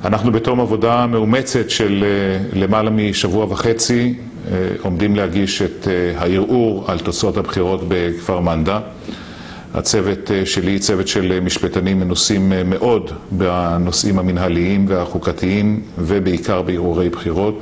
אנחנו בתום עבודה מאומצת של למעלה משבוע וחצי עומדים להגיש את הערעור על תוצאות הבחירות בכפר מנדא. הצוות שלי, צוות של משפטנים מנוסים מאוד בנושאים המנהליים והחוקתיים ובעיקר בערעורי בחירות,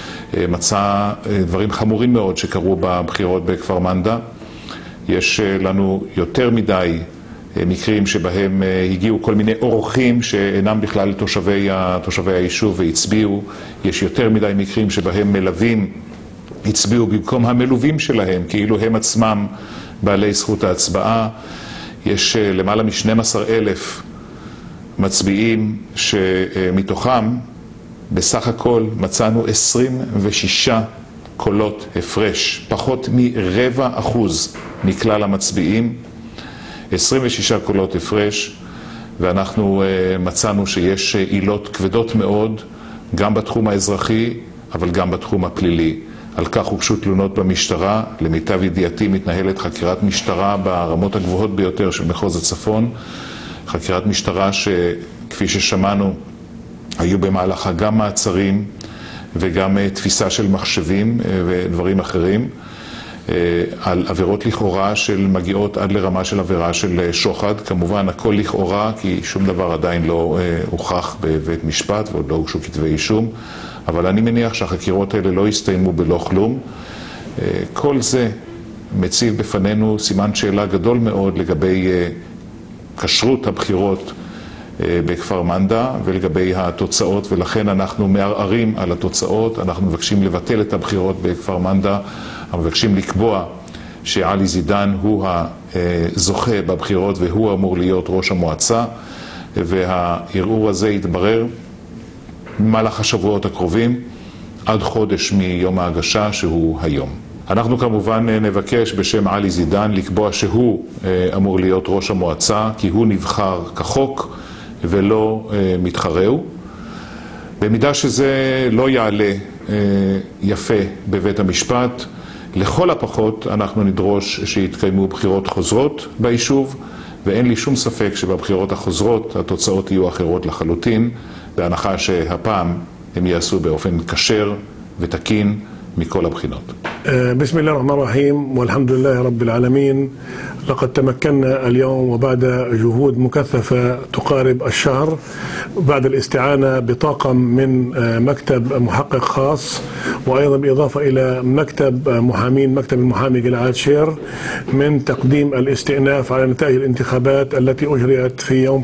מצא דברים חמורים מאוד שקרו בבחירות בכפר מנדא. יש לנו יותר מדי מקרים שבהם הגיעו כל מיני אורחים שאינם בכלל תושבי היישוב והצביעו. יש יותר מדי מקרים שבהם מלווים הצביעו במקום המלווים שלהם, כאילו הם עצמם בעלי זכות ההצבעה. יש למעלה מ-12,000 מצביעים שמתוכם בסך הכל מצאנו 26 קולות הפרש, פחות מ0.25% מכלל המצביעים, 26 קולות הפרש, ואנחנו מצאנו שיש עילות כבדות מאוד, גם בתחום האזרחי, אבל גם בתחום הפלילי. על כך הוגשו תלונות במשטרה. למיטב ידיעתי מתנהלת חקירת משטרה ברמות הגבוהות ביותר של מחוז הצפון. חקירת משטרה שכפי ששמענו היו במהלכה גם מעצרים וגם תפיסה של מחשבים ודברים אחרים, על עבירות לכאורה של מגיעות עד לרמה של עבירה של שוחד. כמובן הכל לכאורה כי שום דבר עדיין לא הוכח בבית משפט ועוד לא הוגשו כתבי אישום, אבל אני מניח שהחקירות האלה לא יסתיימו בלא כלום. כל זה מציב בפנינו סימן שאלה גדול מאוד לגבי כשרות הבחירות בכפר מנדא ולגבי התוצאות, ולכן אנחנו מערערים על התוצאות. אנחנו מבקשים לבטל את הבחירות בכפר מנדא, מבקשים לקבוע שעלי זידן הוא הזוכה בבחירות והוא אמור להיות ראש המועצה, והערעור הזה יתברר במהלך השבועות הקרובים עד חודש מיום ההגשה שהוא היום. אנחנו כמובן נבקש בשם עלי זידן לקבוע שהוא אמור להיות ראש המועצה, כי הוא נבחר כחוק ולא מתחרהו. במידה שזה לא יעלה יפה בבית המשפט, לכל הפחות אנחנו נדרוש שיתקיימו בחירות חוזרות ביישוב, ואין לי שום ספק שבבחירות החוזרות התוצאות יהיו אחרות לחלוטין, בהנחה שהפעם הם יעשו באופן כשר ותקין מכל הבחינות. بسم الله الرحمن الرحيم والحمد لله رب العالمين. لقد تمكنا اليوم وبعد جهود مكثفة تقارب الشهر بعد الاستعانة بطاقم من مكتب محقق خاص وأيضا بالإضافة إلى مكتب المحامي جلعاد شير من تقديم الاستئناف على نتائج الانتخابات التي أجريت في يوم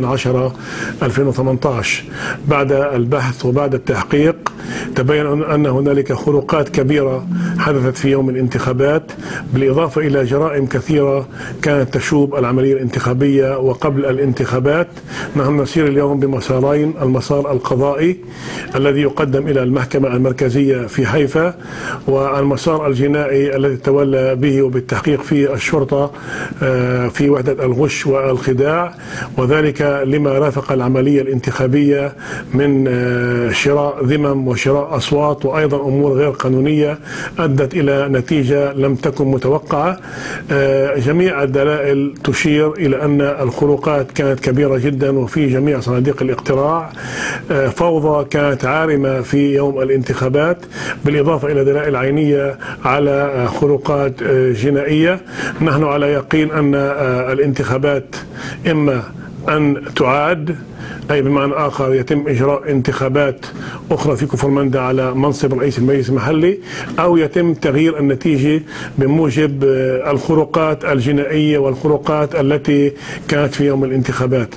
30/10/2018. بعد البحث وبعد التحقيق تبين أن هنالك خروقات كبيرة حدثت في يوم الانتخابات، بالإضافة إلى جرائم كثيرة كانت تشوب العملية الانتخابية وقبل الانتخابات. نحن نسير اليوم بمسارين: المسار القضائي الذي يقدم إلى المحكمة المركزية في حيفا، والمسار الجنائي الذي تولى به وبالتحقيق في الشرطة في وحدة الغش والخداع، وذلك لما رافق العملية الانتخابية من شراء ذمم وشراء أصوات وأيضا أمور غير قانونية أدت إلى نتيجة لم تكن متوقعة. جميع الدلائل تشير إلى أن الخروقات كانت كبيرة جدا وفي جميع صناديق الاقتراع. فوضى كانت عارمة في يوم الانتخابات، بالإضافة إلى دلائل عينية على خروقات جنائية. نحن على يقين أن الانتخابات إما أن تعاد، أي بمعنى آخر يتم إجراء انتخابات أخرى في كفر مندى على منصب رئيس المجلس المحلي، أو يتم تغيير النتيجة بموجب الخروقات الجنائية والخروقات التي كانت في يوم الانتخابات.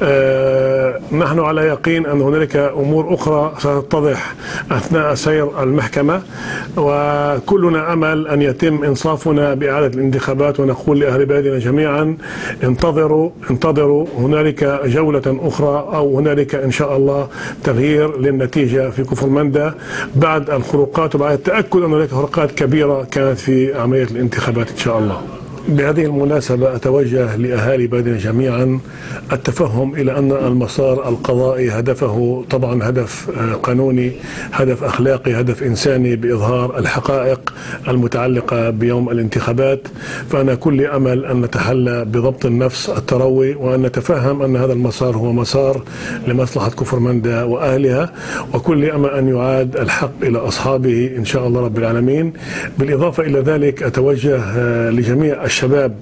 نحن على يقين أن هنالك أمور أخرى ستتضح أثناء سير المحكمة، وكلنا أمل أن يتم إنصافنا بإعادة الانتخابات، ونقول لأهل بلدنا جميعا انتظروا هنالك جولة أخرى أو هنالك إن شاء الله تغيير للنتيجة في كفر مندى بعد الخروقات وبعد التأكد أن هنالك خروقات كبيرة كانت في عملية الانتخابات إن شاء الله. بهذه المناسبة أتوجه لأهالي بلدنا جميعا التفهم إلى أن المسار القضائي هدفه طبعا هدف قانوني، هدف أخلاقي، هدف إنساني بإظهار الحقائق المتعلقة بيوم الانتخابات. فأنا كل أمل أن نتحلى بضبط النفس التروي، وأن نتفهم أن هذا المسار هو مسار لمصلحة كفرمندا وأهلها، وكل أمل أن يعاد الحق إلى أصحابه إن شاء الله رب العالمين. بالإضافة إلى ذلك أتوجه لجميع الشباب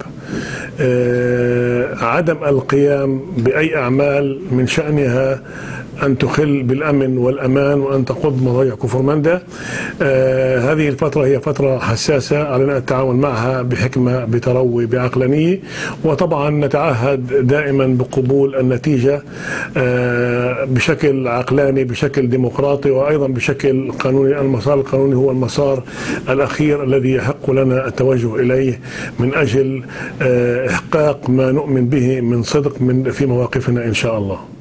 عدم القيام بأي أعمال من شأنها أن تخل بالأمن والأمان وأن تقض مضايع كفرمندا. هذه الفترة هي فترة حساسة، علينا التعامل معها بحكمة، بتروي، بعقلانية، وطبعا نتعهد دائما بقبول النتيجة بشكل عقلاني، بشكل ديمقراطي، وأيضا بشكل قانوني. المسار القانوني هو المسار الأخير الذي يحق لنا التوجه إليه من أجل إحقاق ما نؤمن به من صدق في مواقفنا إن شاء الله.